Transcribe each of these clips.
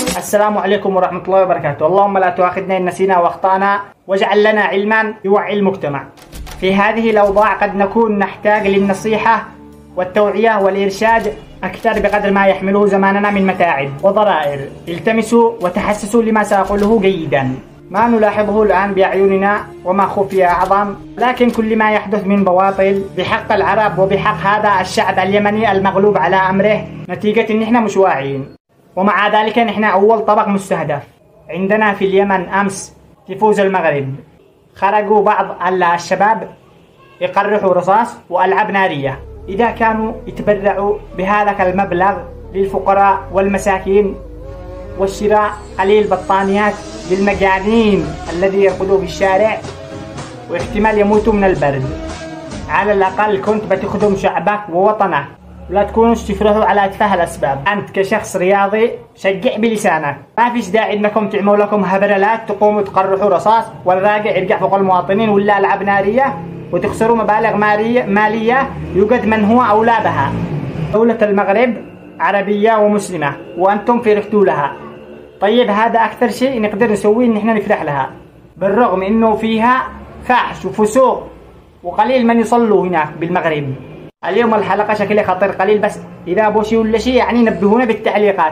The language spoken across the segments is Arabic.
السلام عليكم ورحمة الله وبركاته. اللهم لا تؤاخذنا إن نسينا واخطأنا، واجعل لنا علما يوعي المجتمع. في هذه الأوضاع قد نكون نحتاج للنصيحة والتوعية والإرشاد أكثر بقدر ما يحمله زماننا من متاعب وضرائر. التمسوا وتحسسوا لما سأقوله جيدا. ما نلاحظه الآن بأعيننا وما خفي أعظم، لكن كل ما يحدث من بواطل بحق العرب وبحق هذا الشعب اليمني المغلوب على أمره نتيجة إن إحنا مش واعيين. ومع ذلك نحن أول طبق مستهدف. عندنا في اليمن أمس تفوز المغرب خرجوا بعض الشباب يقرحوا رصاص وألعاب نارية. إذا كانوا يتبرعوا بهذا المبلغ للفقراء والمساكين والشراء قليل بطانيات للمجانين الذي يرقدوا في الشارع واحتمال يموتوا من البرد، على الأقل كنت بتخدم شعبك ووطنك ولا تكونوش تفرحوا على أتفه الأسباب. أنت كشخص رياضي شجع بلسانك، ما فيش داعي إنكم تعملوا لكم هبرلات تقوموا تقرحوا رصاص والراجع يرجع فوق المواطنين ولا ألعاب نارية وتخسروا مبالغ مالية يوجد من هو أولى بها. دولة المغرب عربية ومسلمة وأنتم فرحتوا لها. طيب هذا أكثر شيء نقدر نسويه إن إحنا نفرح لها، بالرغم إنه فيها فحش وفسوق وقليل من يصلوا هناك بالمغرب. اليوم الحلقة شكلها خطير قليل، بس إذا أبو شيء ولا شيء يعني نبهونا بالتعليقات،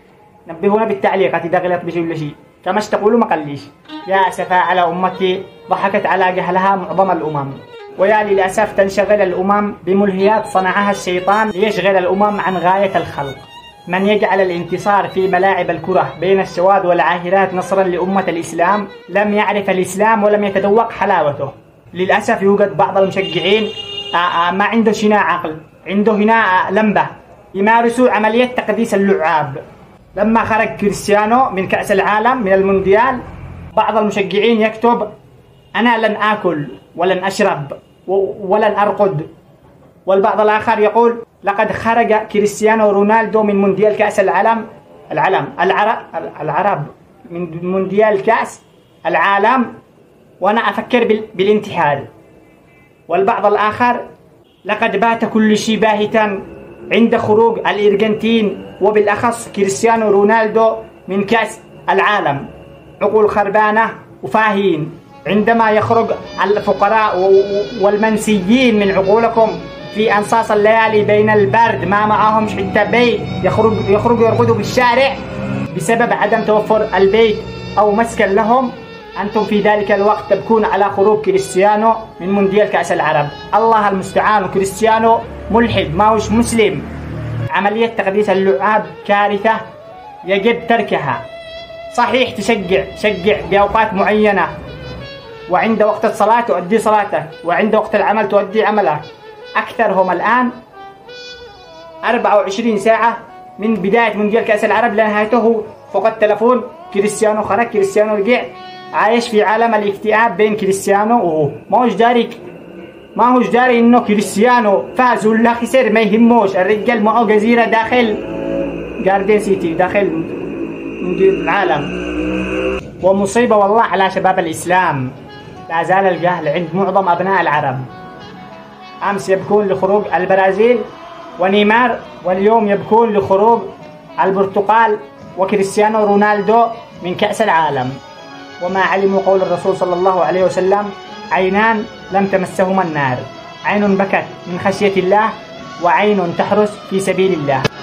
نبهونا بالتعليقات إذا غلط بشيء ولا شيء، كما تقولوا ما قليش. يا أسفا على أمتي ضحكت على جهلها معظم الأمم، ويا للأسف تنشغل الأمم بملهيات صنعها الشيطان ليشغل الأمم عن غاية الخلق. من يجعل الانتصار في ملاعب الكرة بين الشواذ والعاهرات نصرا لأمة الإسلام لم يعرف الإسلام ولم يتذوق حلاوته. للأسف يوجد بعض المشجعين ما عنده شنا عقل، عنده هنا لمبة، يمارسوا عملية تقديس اللعاب. لما خرج كريستيانو من كأس العالم من المونديال بعض المشجعين يكتب أنا لن آكل ولن أشرب ولن أرقد، والبعض الآخر يقول لقد خرج كريستيانو رونالدو من مونديال كأس العرب من مونديال كأس العالم وأنا أفكر بالانتحار. والبعض الآخر لقد بات كل شيء باهتا عند خروج الأرجنتين وبالأخص كريستيانو رونالدو من كأس العالم. عقول خربانة وفاهين. عندما يخرج الفقراء والمنسيين من عقولكم في أنصاص الليالي بين البرد ما معهم حتى بيت يخرجوا يرقدوا بالشارع بسبب عدم توفر البيت أو مسكن لهم، أنتم في ذلك الوقت تبكون على خروج كريستيانو من مونديال كأس العرب. الله المستعان. كريستيانو ملحد ما هوش مسلم. عملية تقديس اللعاب كارثة يجب تركها. صحيح شجع بأوقات معينة، وعند وقت الصلاة تؤدي صلاتك، وعند وقت العمل تؤدي عملك. أكثرهم الآن 24 ساعة من بداية مونديال كأس العرب لنهايته فوق التلفون كريستيانو خرج كريستيانو رجع، عايش في عالم الاكتئاب بين كريستيانو وهو ما هوش داري انه كريستيانو فاز ولا خسر، ما يهموش. الرجال معه جزيرة داخل جاردن سيتي داخل العالم. ومصيبة والله على شباب الإسلام. لا زال الجهل عند معظم أبناء العرب. أمس يبكون لخروج البرازيل ونيمار، واليوم يبكون لخروج البرتغال وكريستيانو رونالدو من كأس العالم. وما علموا قول الرسول صلى الله عليه وسلم عينان لم تمسهما النار، عين بكت من خشية الله وعين تحرس في سبيل الله.